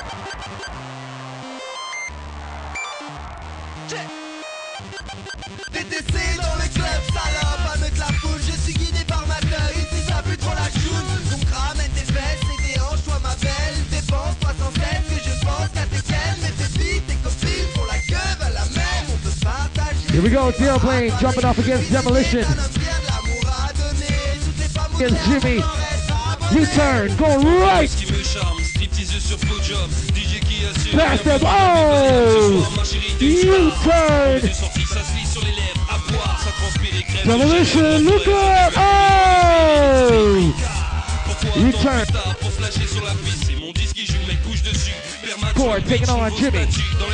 TTC dans le club, salope, avec la foule, je suis guidé par ma teuf, ici ça pue trop la choune. Donc ramène tes fesses et des hanches, toi ma belle, dépense 307, que je pense qu'à tes quelles, mais tes filles, tes copines, pour la gueule à la même, on peut partager. Here we go, Tailplane jumping off against Demolition. Against Jimmy. U-turn, go right. Pass them. Oh! U-turn. Demolition, look up. Oh! U-turn. Cord taking on Jimmy.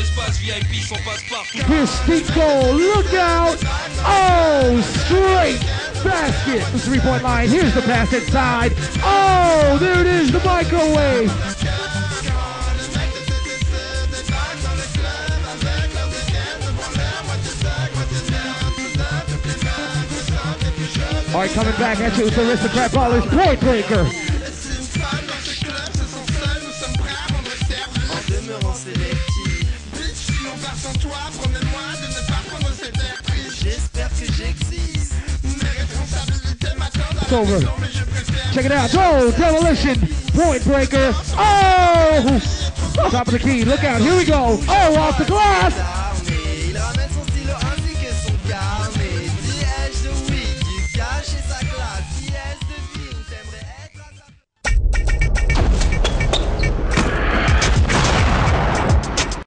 Here's Streetball, look out! Oh, straight basket. The 3-point line, here's the pass inside. Oh, there it is, the microwave. All right, coming back at you with the Aristocrat Ballers, Point Breaker. It's over. Check it out. Go! Demolition! Point Breaker! Oh! Top of the key. Look out. Here we go. Oh, off the glass!